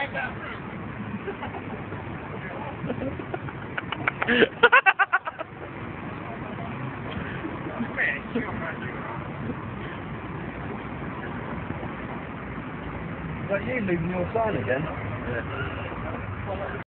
Is that you leaving your sign again? Yeah.